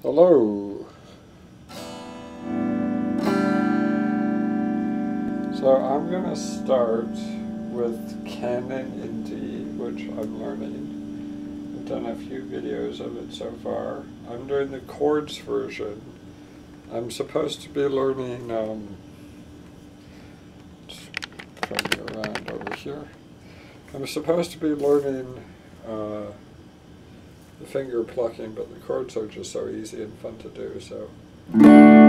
Hello. So I'm going to start with Canon in D, which I'm learning. I've done a few videos of it so far. I'm doing the chords version. I'm supposed to be learning, turn you around over here. I'm supposed to be learning the finger plucking, but the chords are just so easy and fun to do, so. D,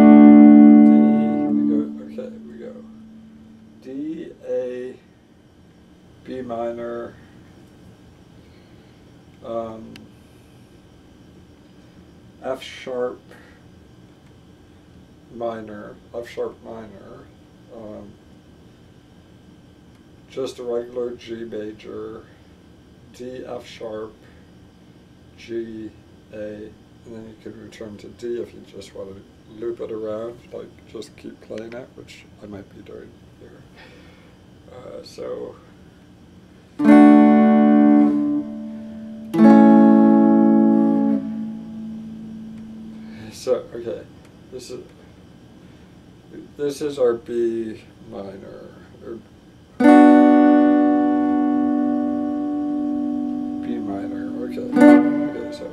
we go, okay, we go. D, A, B minor, F sharp minor, just a regular G major, D, F sharp, G, A, and then you could return to D if you just want to loop it around, like just keep playing it, which I might be doing here. So okay, this is our B minor, or B minor, okay, so.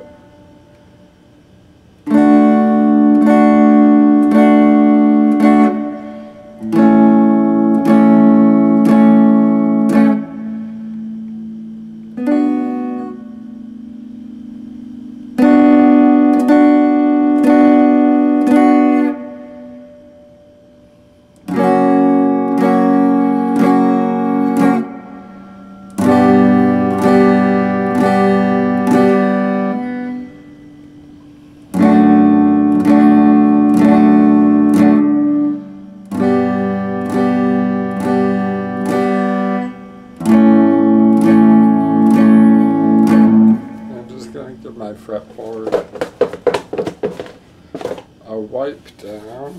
Give my fretboard a wipe down.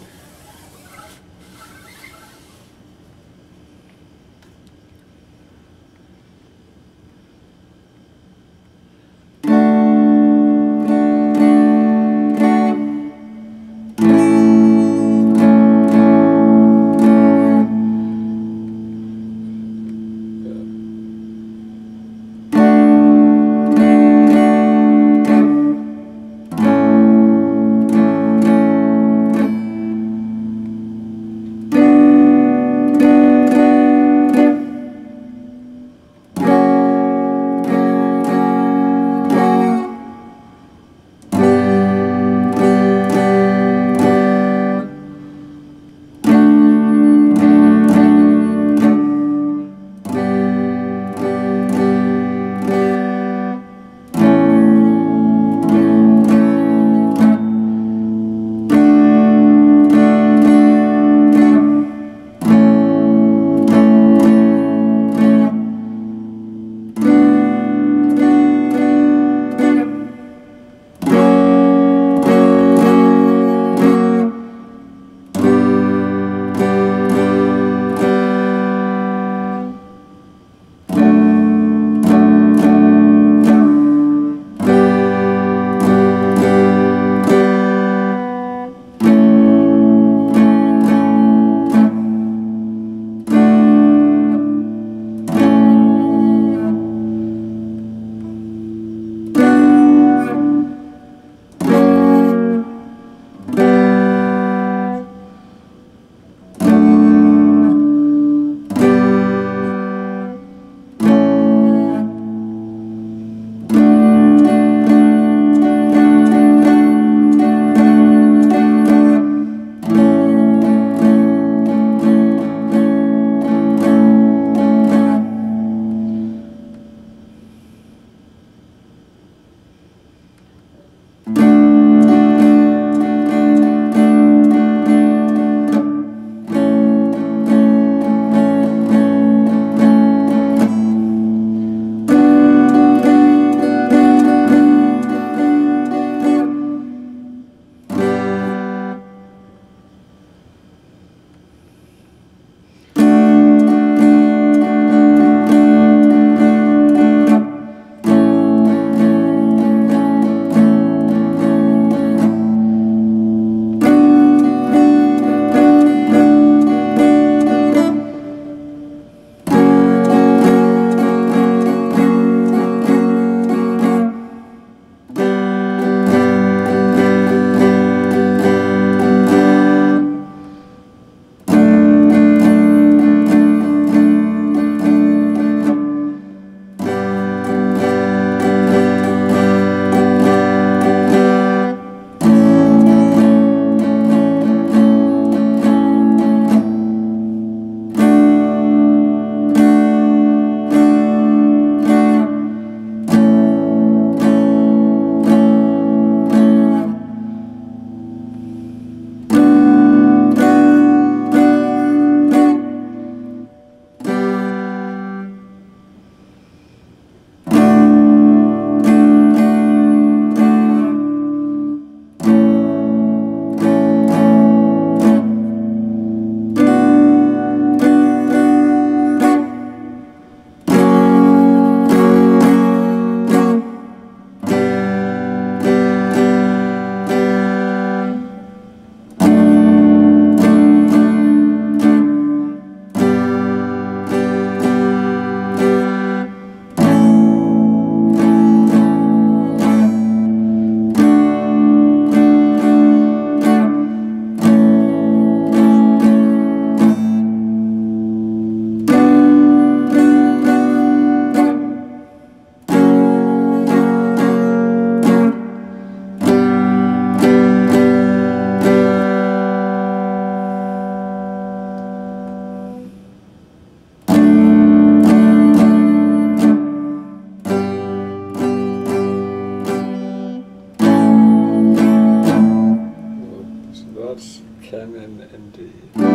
that's canon in D.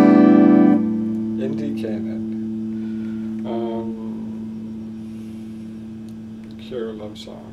In D canon. Cure love song.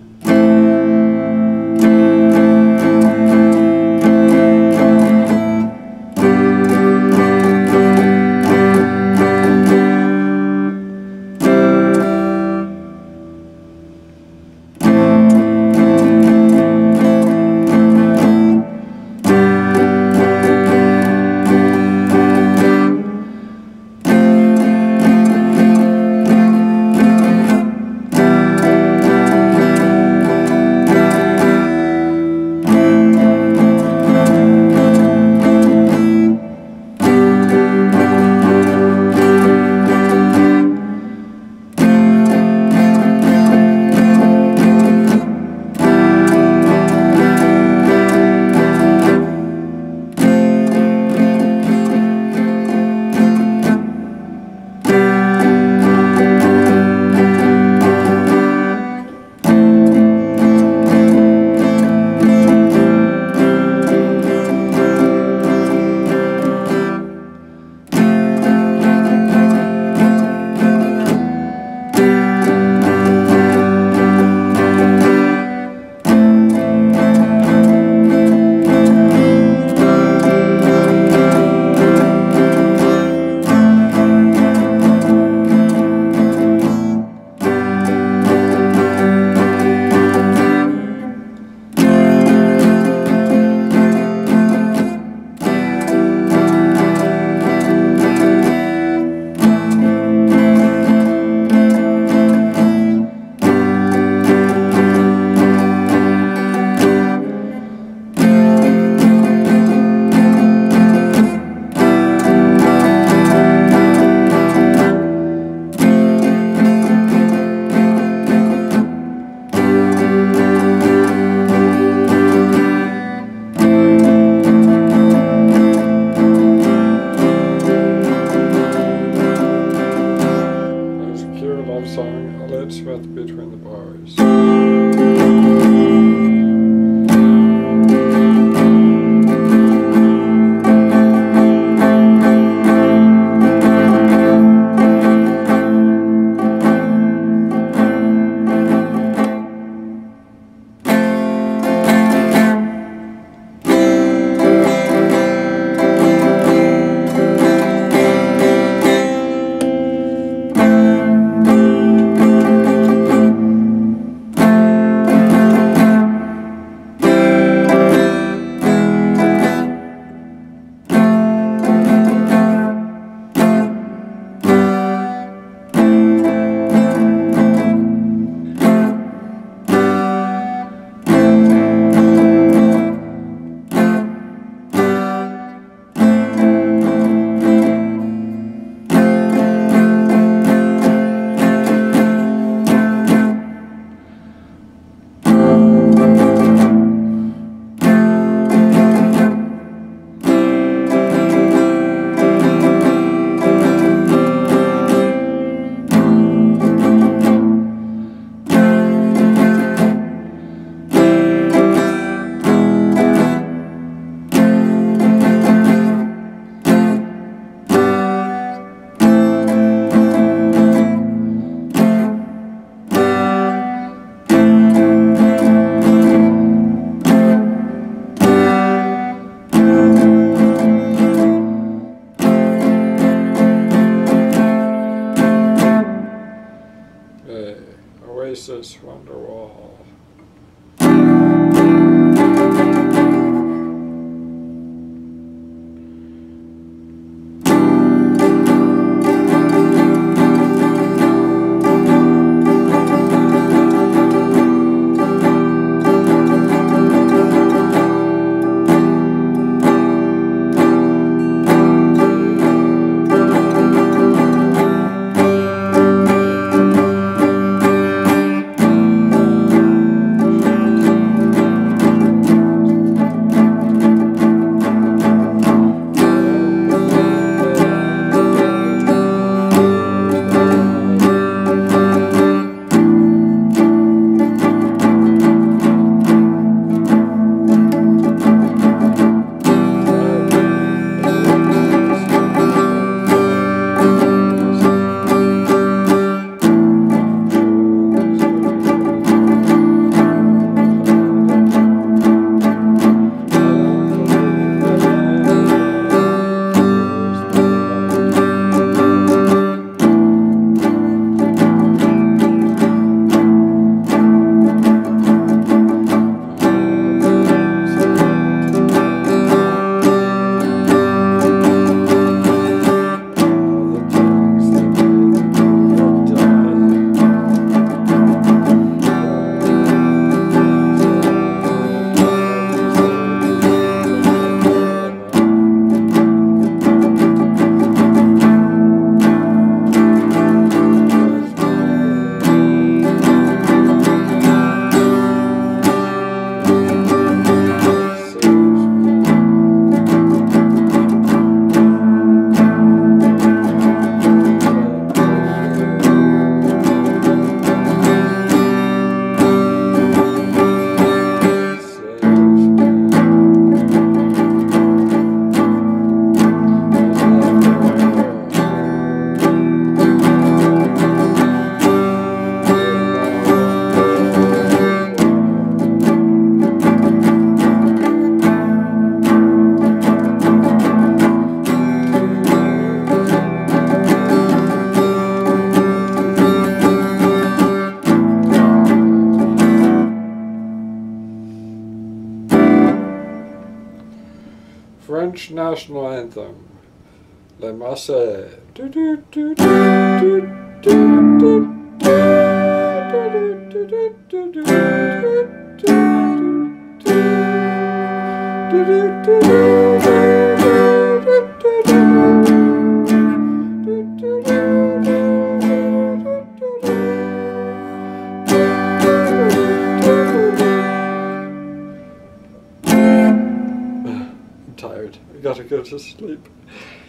French national anthem, La Marseillaise. Do, do, do, do, do, do, do. I'm tired. I gotta go to sleep.